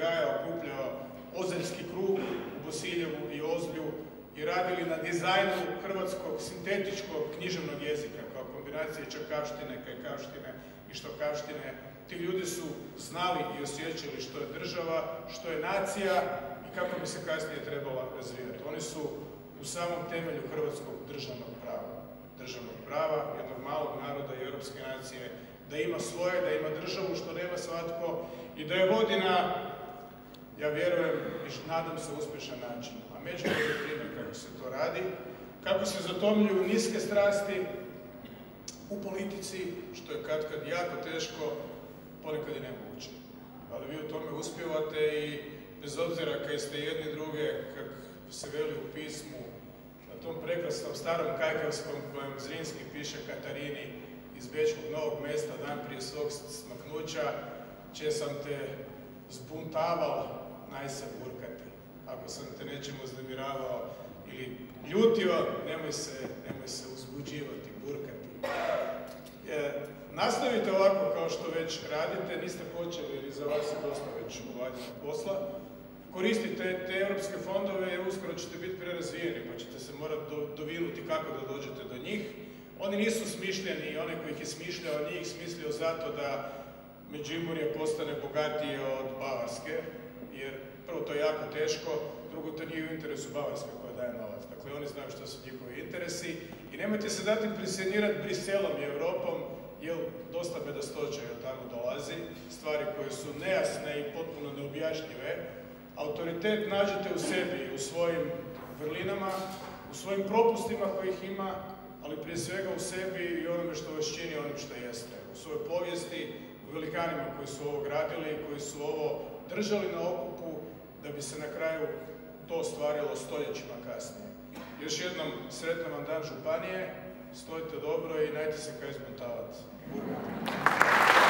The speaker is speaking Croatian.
Gaja okupljao Ozeljski krug u Bosiljevu i Ozlju i radili na dizajnu hrvatskog sintetičkog književnog jezika kao kombinacije čakavštine, kajkavštine i štokavštine. Ti ljudi su znali i osjećali što je država, što je nacija i kako bi se kasnije trebala razvijati. Oni su u samom temelju hrvatskog državnog prava, jednog malog naroda i europske nacije, da ima svoje, da ima državu što nema svatko i da je vodi na, ja vjerujem i nadam se, uspješan način. A Međimurje je primjer kako se to radi, kako se zatomljuju niske strasti u politici, što je katkad jako teško, ponekad i nemoguće. Ali vi u tome uspijevate i bez obzira kaj ste jedni druge, kak se veli u pismu, na tom prekrasnom starom kajkavskom kojem Zrinski piše Katarini iz Bečkog Novog Mesta dan prije svog smaknuća, če sam te zbuntaval, naj se burkati. Ako sam te nečemu uznemiravao ili ljutio, nemoj se uzbuđivati, burkati. Nastavite ovako kao što već radite, niste počeli jer za vas je dosta već obavljenog posla. Koristite te europske fondove jer uskoro ćete biti prerazvijeni pa ćete se morati dovinuti kako da dođete do njih. Oni nisu smišljeni i onaj koji ih je smišljao nije ih smislio zato da Međimurje postane bogatije od Bavarske, jer prvo to je jako teško, drugo to nije u interesu Bavarske koja daje novac. Dakle, oni znaju što su njihovi interesi i nemojte se dati impresionirati Briselom i Europom, jer dosta bedastoća od tamo dolazi, stvari koje su nejasne i potpuno neobjašnjive. Autoritet nađete u sebi, u svojim vrlinama, u svojim propustima kojih ima, ali prije svega u sebi i onome što vas čini onim što jeste. U svojoj povijesti, u velikanima koji su ovo gradili, koji su ovo držali na okupu, da bi se na kraju to ostvarilo stoljećima kasnije. Još jednom sretan vam dan županije, stojite dobro i najte se kaj izmontavati.